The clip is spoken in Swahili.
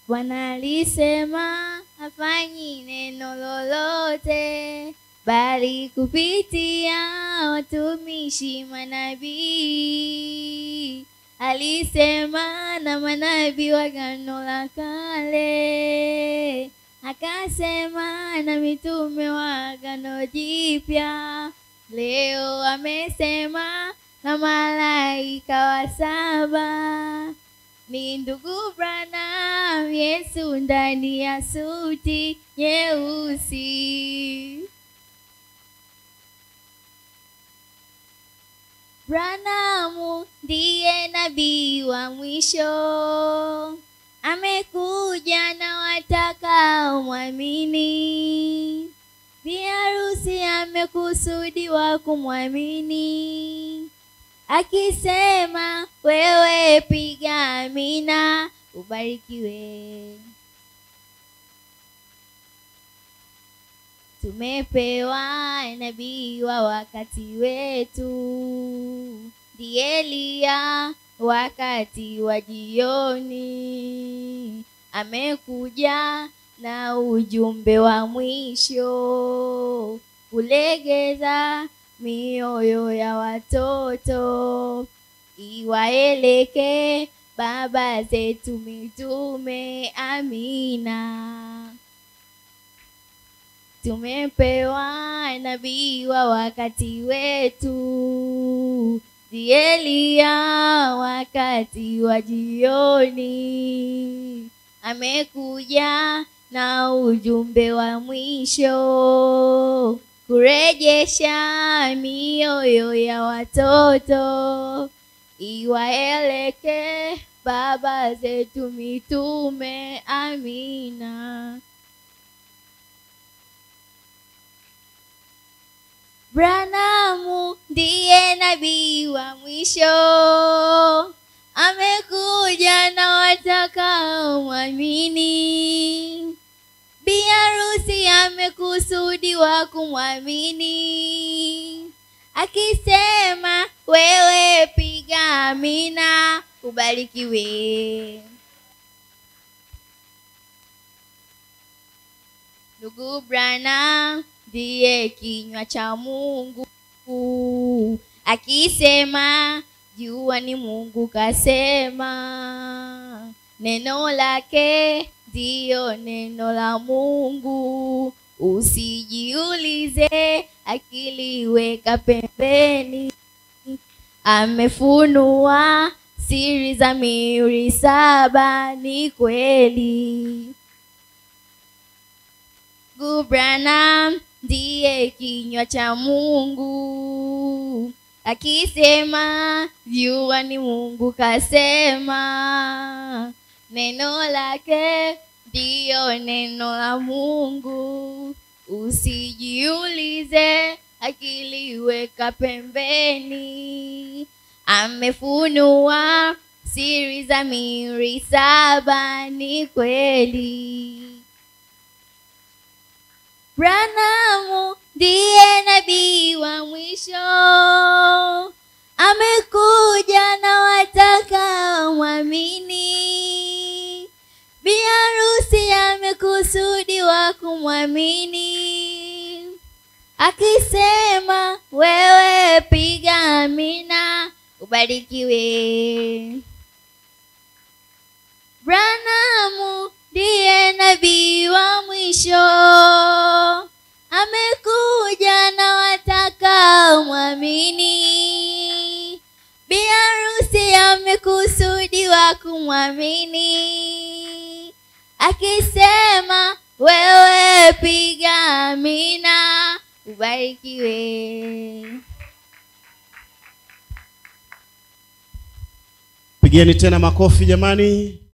Bwana alisema hafanyi neno lolote, bali kupitia watumishi manabii. Alisema na manabii wa Agano la Kale, akasema na mitume wa Agano Jipya. Leo amesema na malaika wa 7. Ni ndugu Branham, Yesu ndani ya suti nyeusi. Branham ndiye nabii wa mwisho, amekuja na watakao mwamini. Biharusi amekusudiwa kumwamini, akisema wewe piga amina, ubarikiwe. Tumepewa nabii wa wakati wetu, ndiye Elia wakati wa jioni. Amekuja na ujumbe wa mwisho, kulegeza mioyo ya watoto, iwaeleke baba zetu mitume. Amina. Tumepewa nabii wa wakati wetu, ndiye Elia wakati wa jioni. Amekuja na ujumbe wa mwisho, kurejesha mioyo ya watoto, iwaeleke baba zetu mitume. Amina. Branham ndiye nabii wa mwisho, amekuja na watakao mwamini. Biharusi amekusudiwa kumwamini, akisema wewe piga amina, ubarikiwe. Ndugu Branham ndiye kinywa cha Mungu, akisema jua ni Mungu kasema. Neno lake ndiyo neno la Mungu, usijiulize, akili weka pembeni. Amefunua siri za mihuri 7, ni kweli. Ndugu Branham ndiye kinywa cha Mungu, akisema jua ni Mungu kasema. Neno lake ndiyo neno la Mungu, usijiulize, akili weka pembeni. Amefunua siri za mihuri 7, ni kweli. Branham ndiye nabii wa mwisho, amekuja na watakao mwamini. Biharusi amekusudiwa kumwamini, akisema wewe piga amina, ubarikiwe. Branham ndiye nabii wa mwisho, amekuja na watakao mwamini. Biharusi amekusudiwa kumwamini, akisema wewe piga amina, ubarikiwe. Pigeni tena makofi jamani.